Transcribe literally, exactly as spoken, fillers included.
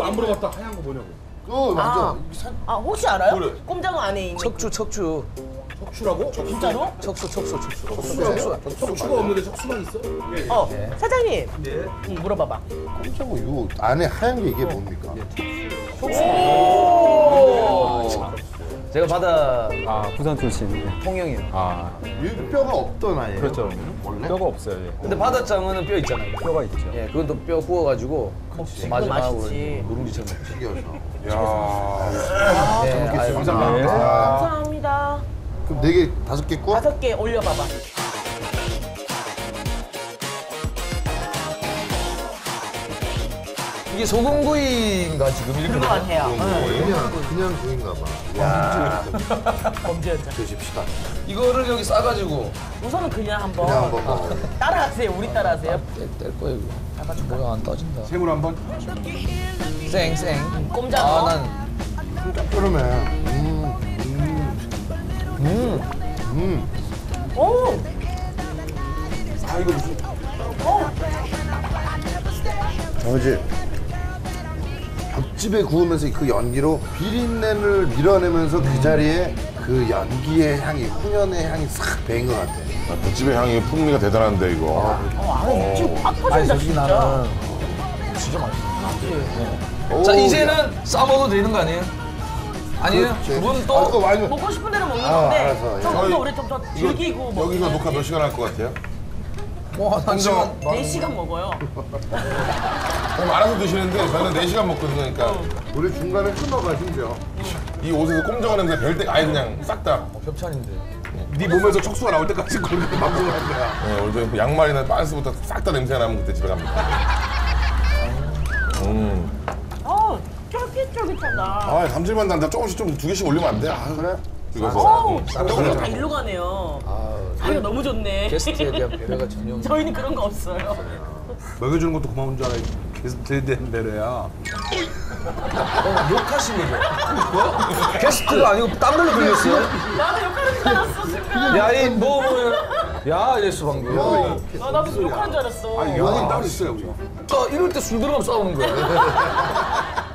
안 물어봤다. 하얀 거 뭐냐고. 어 맞아. 아, 산... 아 혹시 알아요? 그래. 꼼장어 안에 있는 척추 척추 척추라고? 진짜로? 척수 척수 척수 척추라고? 척추가 없는데 척수만 있어? 어 사장님. 네. 응, 물어봐봐. 꼼짝어 이거 안에 하얀 게 이게 뭡니까? 제가 바다 아 부산 출신. 통영이에요. 아 이 뼈가 없던 아이예요. 그렇죠. 원래? 뼈가 없어요. 예. 근데 바다장어는 뼈 있잖아요. 뼈가 있죠. 예, 그건 또 뼈 구워가지고 마지막으로 맛있지. 누룽지처럼 먹죠. 튀겨서. 야. 네, 아유, 감사합니다. 네. 감사합니다. 그럼 네 개, 다섯 개 구워? 다섯 개 올려봐봐. 이게 소금구이인가 지금 이렇게 그거 되나요? 같아요. 응. 그냥 그냥 구인가 봐. 야, 범죄 현장. 드십시다. 이거를 여기 싸가지고 우선은 그냥 한번 그냥 한번 먹어. 따라하세요. 우리 따라하세요. 뗄, 뗄 거예요 이거. 뭐야 안 떠진다. 생으로 한번. 쌩쌩. 꼼장어. 아난 그러면 음, 음, 음. 음. 오. 아 이거 무슨? 어제 겹집에 구우면서 그 연기로 비린내를 밀어내면서 그 자리에 그 연기의 향이, 훈연의 향이 싹 배인 것 같아. 아, 집의 향이 풍미가 대단한데 이거. 어, 안에 육즙 팍 아니 퍼진다 솔직히 진짜. 나는 진짜 맛있어. 오, 자 야. 이제는 싸 먹어도 되는 거 아니에요? 아니에요? 그렇지. 두 분 아, 또 그거 많이 먹고 싶은 대로 먹는 아, 건데 알았어. 좀 저희- 더 우리 좀 더 즐기고 뭐 여기가 녹화 몇 시간 할 것 같아요? 뭐한 시간 네 시간 먹어요. 그럼 알아서 드시는데 저는 네 시간 먹거든요. 그러니까 우리 중간에 끊어가 심지어. 이 옷에서 꼼짝어 냄새 별 때 아예 그냥 싹 다. 협찬인데. 네 몸에서 척수가 나올 때까지 그렇게 방송을 한 거야. 네, 오늘 저 양말이나 빤스부터 싹 다 냄새가 나면 그때 집에 갑니다. 음. 어, 쫄깃쫄깃하다. 아 감질만 난다. 조금씩 좀 두 개씩 올리면 안 돼? 아 그래? 이거서. 어우, 음, 싹 너무 다 다 일로 가네요. 아 사이가 너무 좋네. 게스트에 대한 배려가 전혀 없네. 저희는 그런 거 없어요. 먹여주는 것도 고마운 줄 알아. 게스트에 대한 배려야. 어, 욕하신 거죠? 게스트가 아니고 딴 걸로 들렸어요? 나도 욕하는 줄 알았어, 순간. 야, 이 뭐, 뭐, 야, 이랬어, 방금. 아, 나도 무슨 욕하는 줄 알았어. 아니 여기 따로 있어요 우리. 그러니까 이럴 때 술 들어가면 싸우는 거야.